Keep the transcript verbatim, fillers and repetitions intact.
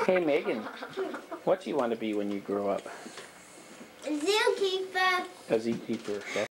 Hey Megan, what do you want to be when you grow up? A zookeeper. A zookeeper.